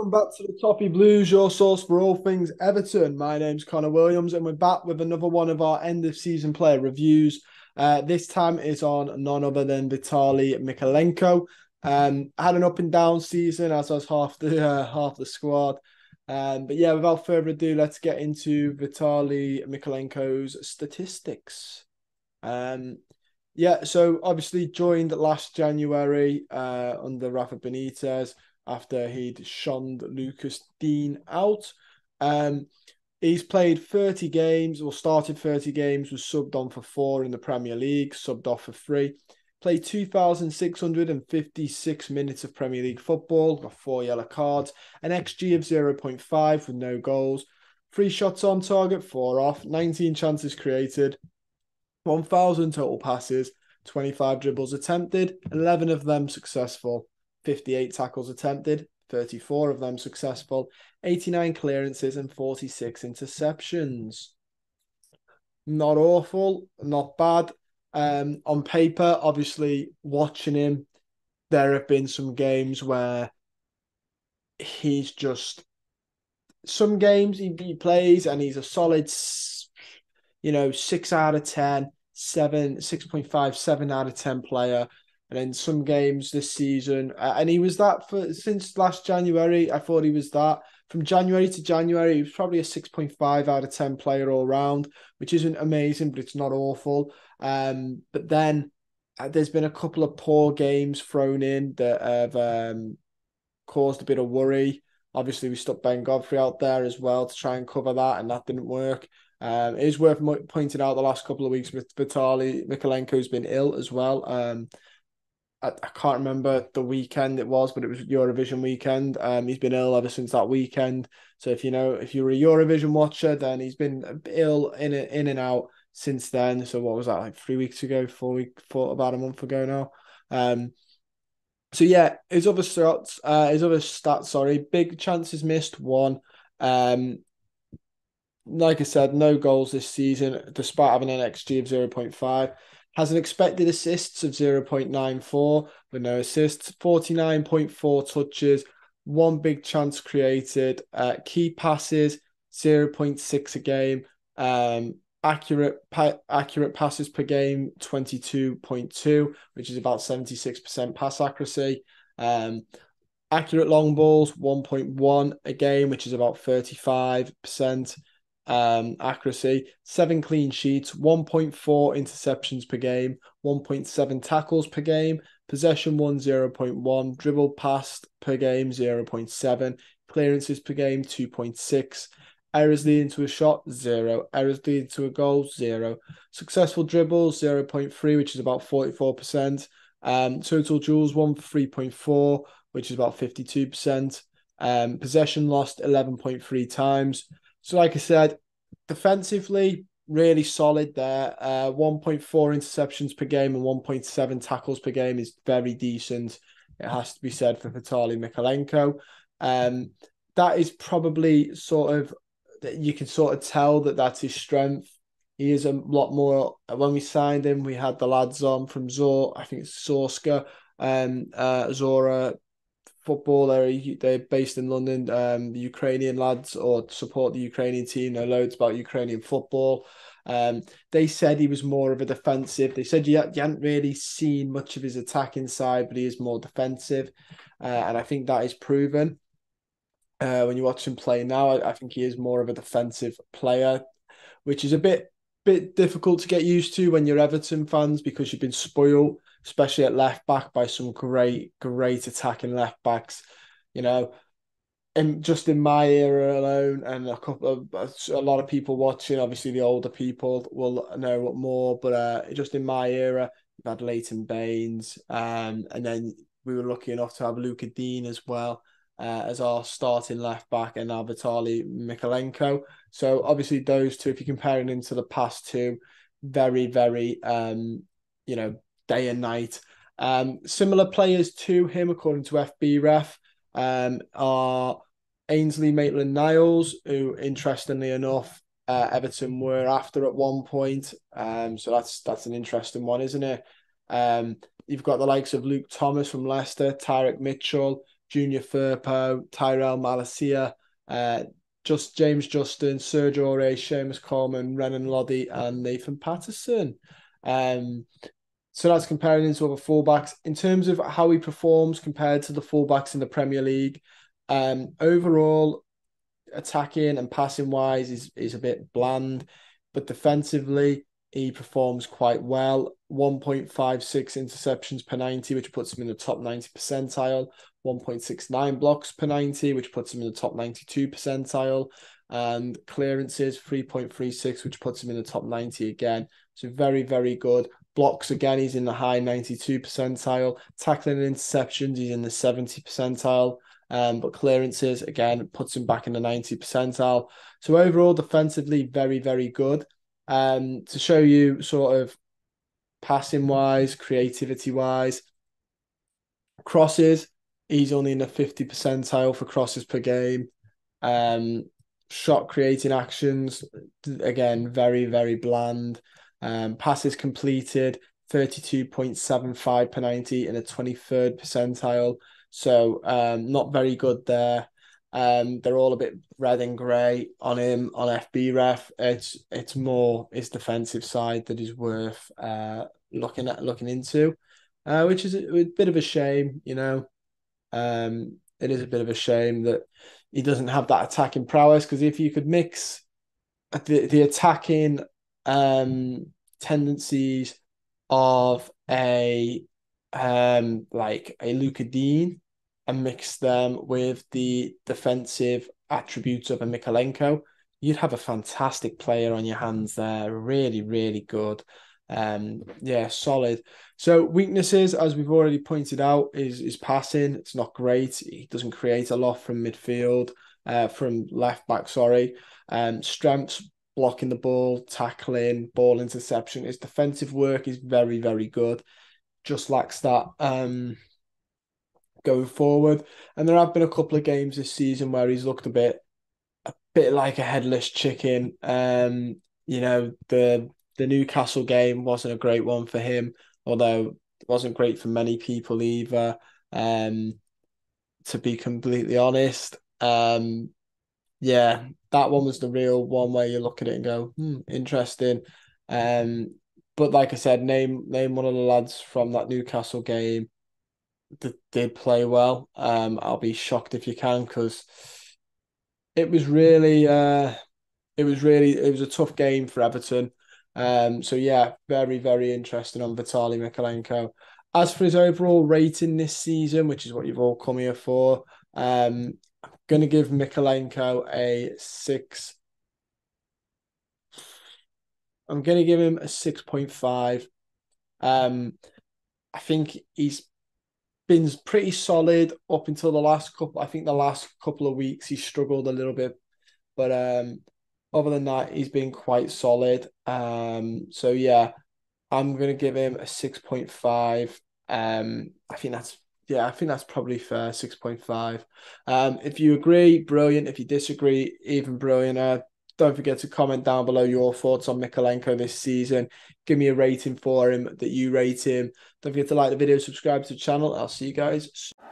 Welcome back to the Toffee Blues, your source for all things Everton. My name's Connor Williams, and we're back with another one of our end of season player reviews. This time is on none other than Vitaly Mykolenko. Had an up and down season, as was half the squad. But yeah, without further ado, let's get into Vitaly Mykolenko's statistics. Um, yeah, so obviously joined last January under Rafa Benitez after he'd shunned Lucas Dean out. Um, he's played 30 games, or started 30 games, was subbed on for 4 in the Premier League, subbed off for 3. Played 2,656 minutes of Premier League football, got 4 yellow cards, an XG of 0.5 with no goals, 3 shots on target, 4 off, 19 chances created, 1,000 total passes, 25 dribbles attempted, 11 of them successful, 58 tackles attempted, 34 of them successful, 89 clearances, and 46 interceptions. Not awful, not bad. On paper, obviously, watching him, there have been some games where he's just some games he plays and he's a solid 6 out of 10, 7, 6.5, 7 out of 10 player. And then some games this season, and he was that since last January. I thought he was that. From January to January, he was probably a 6.5 out of 10 player all round, which isn't amazing, but it's not awful. But then there's been a couple of poor games thrown in that have caused a bit of worry. Obviously, we stuck Ben Godfrey out there as well to try and cover that, and that didn't work. It is worth pointing out the last couple of weeks with Vitaly Mykolenko's been ill as well. I can't remember the weekend it was, but it was Eurovision weekend. He's been ill ever since that weekend. So if you're a Eurovision watcher, then he's been ill in and out since then. So what was that, like 3 weeks ago, 4 about a month ago now? So yeah, his other stats, sorry, big chances missed, 1. Like I said, no goals this season, despite having an XG of 0.5. Has an expected assists of 0.94 with no assists, 49.4 touches, 1 big chance created, key passes, 0.6 a game, accurate passes per game, 22.2, which is about 76% pass accuracy. Accurate long balls, 1.1 a game, which is about 35% accuracy, 7 clean sheets, 1.4 interceptions per game, 1.7 tackles per game, possession 0.1, dribble passed per game 0.7, clearances per game 2.6, errors leading to a shot 0, errors leading to a goal 0, successful dribbles 0.3, which is about 44%, total duels 1 for 3.4, which is about 52%, possession lost 11.3 times. So like I said, defensively, really solid there. 1.4 interceptions per game and 1.7 tackles per game is very decent. It has to be said for Vitaly Mykolenko. That is probably you can sort of tell that that's his strength. He is a lot more. When we signed him, we had the lads on from I think it's Zorska, Zora football. They're based in London. The Ukrainian lads, or support the Ukrainian team, know loads about Ukrainian football. They said he was more of a defensive. They said you hadn't really seen much of his attacking side, but he is more defensive, and I think that is proven. When you watch him play now, I think he is more of a defensive player, which is a bit difficult to get used to when you're Everton fans, because you've been spoiled, especially at left back, by some great attacking left backs. And just in my era alone, and a lot of people watching, obviously the older people will know what more, but just in my era, we've had Leighton Baines, and then we were lucky enough to have Luca Dean as well, as our starting left back, and now Vitaly Mykolenko. So obviously those two, if you're comparing them to the past two, very, very, day and night. Similar players to him, according to FBref, are Ainsley Maitland-Niles, who, interestingly enough, Everton were after at one point. So that's an interesting one, isn't it? You've got the likes of Luke Thomas from Leicester, Tyrick Mitchell, Junior Firpo, Tyrell Malacia, just James Justin, Sergio Aurier, Seamus Coleman, Renan Lodi, and Nathan Patterson. So that's comparing him to other fullbacks. In terms of how he performs compared to the fullbacks in the Premier League, overall, attacking and passing wise is a bit bland, but defensively he performs quite well. 1.56 interceptions per 90, which puts him in the top 90 percentile. 1.69 blocks per 90, which puts him in the top 92 percentile. And clearances 3.36, which puts him in the top 90 again. So very, very good. Blocks again, he's in the high 92 percentile. Tackling and interceptions, he's in the 70 percentile. But clearances, again, puts him back in the 90 percentile. So overall, defensively, very, very good. To show you sort of passing-wise, creativity-wise, crosses, he's only in the 50 percentile for crosses per game. Shot creating actions, again, very, very bland. Passes completed, 32.75 per 90 in a 23rd percentile. So not very good there. They're all a bit red and grey on him on FBref. It's more his defensive side that is worth looking into, which is a bit of a shame, you know. It is a bit of a shame that he doesn't have that attacking prowess, because if you could mix the attacking tendencies of a like a Luca Dean and mix them with the defensive attributes of a Mykolenko, you'd have a fantastic player on your hands there. Really, really good. Yeah, solid. So weaknesses, as we've already pointed out, is passing. It's not great. He doesn't create a lot from midfield, from left back, sorry. Strengths, blocking the ball, tackling, ball interception. His defensive work is very, very good. Just lacks that going forward. And there have been a couple of games this season where he's looked a bit like a headless chicken. You know, the Newcastle game wasn't a great one for him, although it wasn't great for many people either. To be completely honest. Yeah, that one was the real one where you look at it and go, interesting. But like I said, name one of the lads from that Newcastle game that did play well. I'll be shocked if you can, because it was really it was a tough game for Everton. So yeah, very, very interesting on Vitaly Mykolenko. As for his overall rating this season, which is what you've all come here for, I'm going to give Mykolenko a 6. I'm going to give him a 6.5. I think he's been pretty solid up until the last couple. I think the last couple of weeks he struggled a little bit, but other than that, he's been quite solid. So yeah, I'm gonna give him a 6.5. I think that's probably fair, 6.5. If you agree, brilliant. If you disagree, even brilliant. Don't forget to comment down below your thoughts on Mykolenko this season. Give me a rating for him that you rate him. Don't forget to like the video, subscribe to the channel. I'll see you guys soon.